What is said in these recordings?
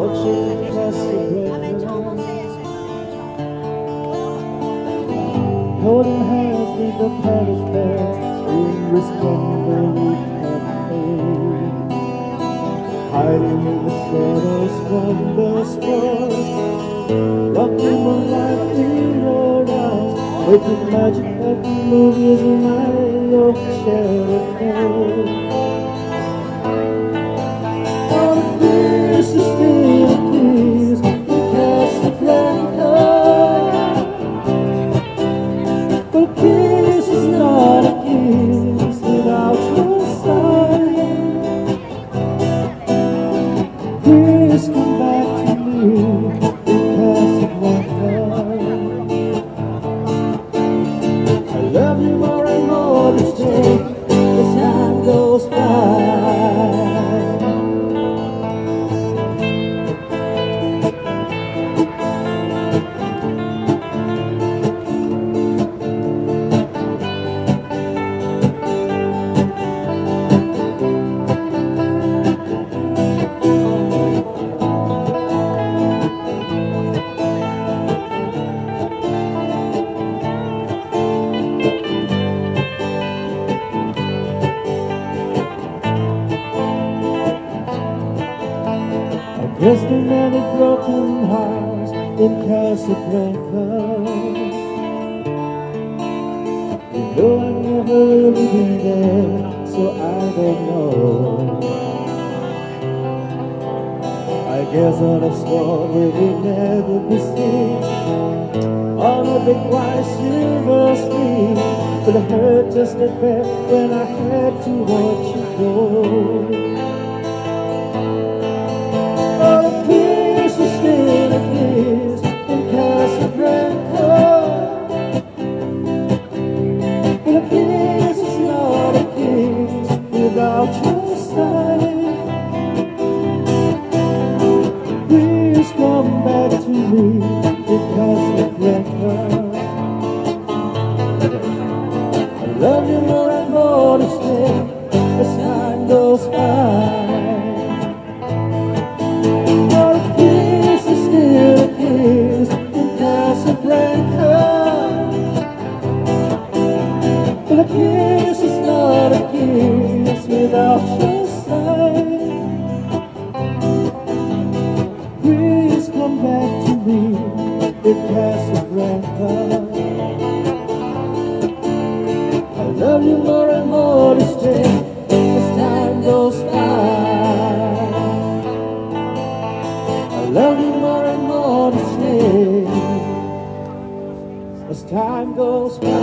in Casablanca, holding hands with the Paris fair in resplendent cafe, hiding in the shadows from the storm, rocking my life in your arms, making magic of the movies in my own shadow. All the kisses still a kiss in Casablanca, but a kiss is not a kiss without your sign. Please come back to me in Casablanca. I love you more and more each day as time goes by. There's been many broken hearts in Casablanca. You know I've never really been there, so I don't know. I guess all of sport will never be seen on a big white silver screen, but it hurt just a bit when I had to watch you go. Still a kiss in Casablanca, but a kiss is not a kiss without your sign. Please come back to me in Casablanca. I love you more and more each day as time goes by. But a kiss is not a kiss without your sign. Please come back to me in Casablanca. I love you more and more each day as time goes by. I love you more and more each day as time goes by.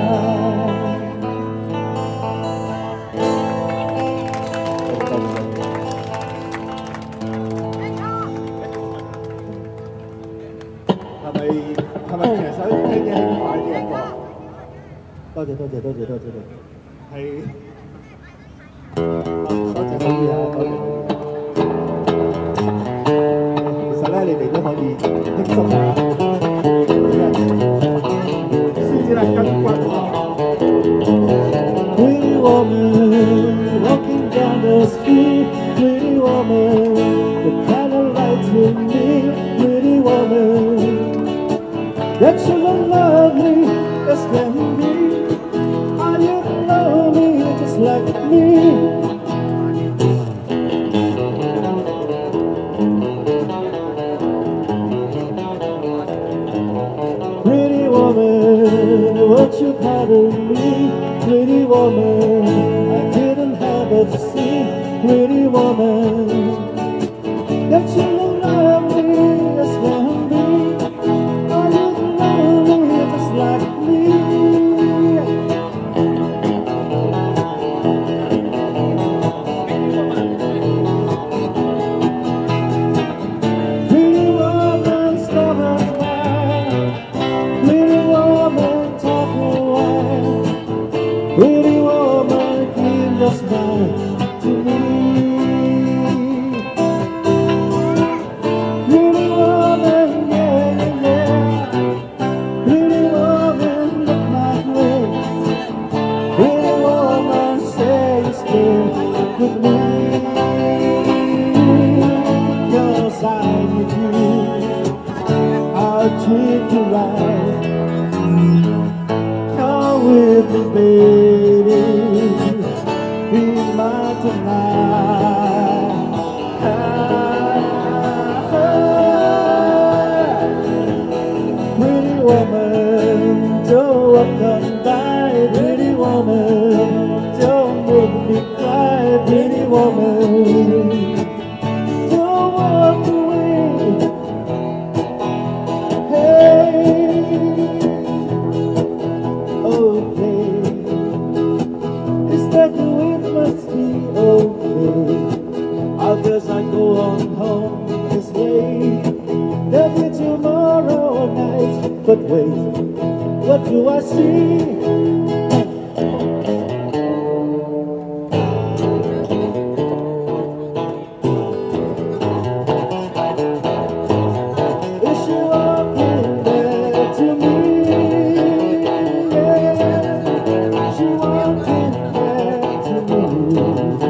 係咪其實首聽嘅輕快啲嘅歌？多謝。係多謝啊，多謝。其實咧，你哋都可以輕鬆下，先至係筋骨啊。Pretty woman walking down the street, pretty woman, the kind of light in me, pretty woman.That you look lovely as can be. Are you love me just like me? Pretty woman, won't you pardon me? Pretty woman, I didn't have it to see. Pretty woman, that you look lovely as can be.Like me, pretty woman, stop and whine. Pretty woman, talk and whine. Pretty woman, give your smile to me.Pretty woman, yeah.Pretty woman, look my way. Pretty woman, say you stay with me. 'Cause I tonight. Pretty woman, don't walk on by. Pretty woman, don't make me cry. Pretty woman, don't walk away. Hey, okay, is that the way it must be? Okay, I guess I go on home this way. There'll be tomorrow night, but wait, what do I see? Is she walking back to me? Yeah, she walking back to me.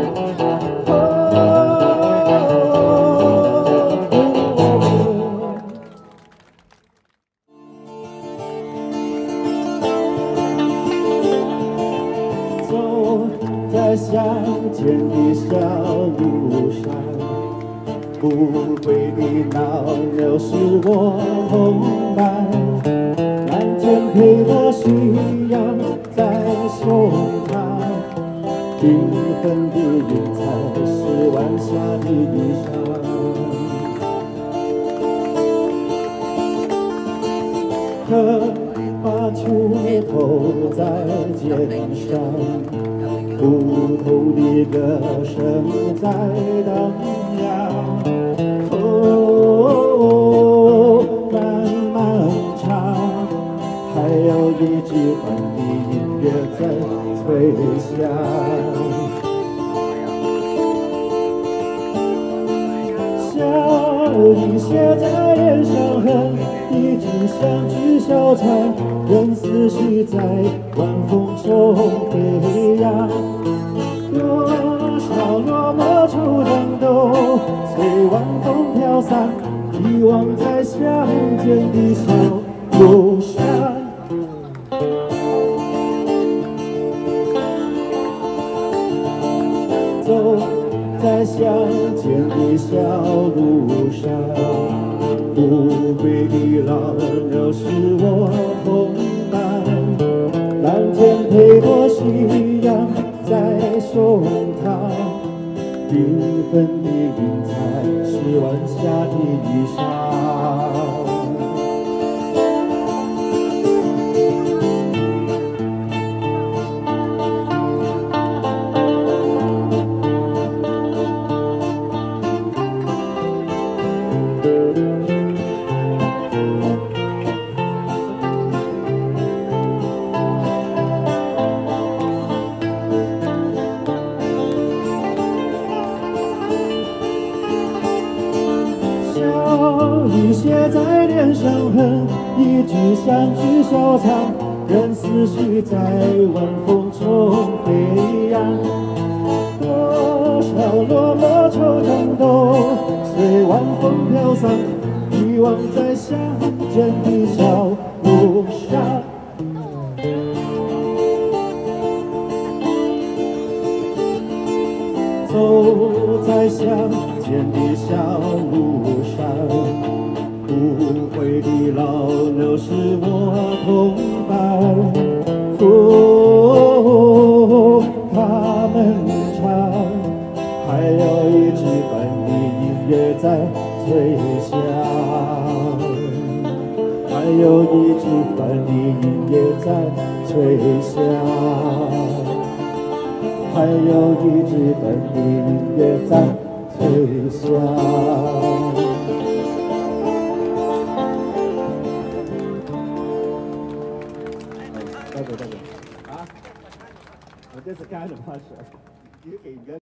走在乡间的小路上，不会的老牛是我同伴，蓝天配的夕阳在胸膛，缤纷的云彩是晚霞的衣裳。荷花出头在肩上，不同的歌声在荡漾。哦，漫漫长，还有一支本地音乐在吹响。笑意写在脸上痕，一句相聚笑谈，任思绪在晚风中飞扬。多少落寞惆怅都随晚风飘散，遗忘在乡间的小路上。走在乡间的小路上，不归的老牛是我同伴，蓝天配朵夕阳在胸膛，缤纷的云彩是晚霞的衣裳。笑意写在脸上痕，一句相聚笑谈，任思绪在晚风中飞扬。多少落寞惆怅都随晚风飘散，遗忘在乡间的小路上。走在乡间的小路上，不悔的老牛是我同伴。哦，他们唱，还有一支本地音乐在吹响，还有一支本地音乐在吹响。还有一支本地音乐在吹响。大哥，啊，我这是干什么事？你给人。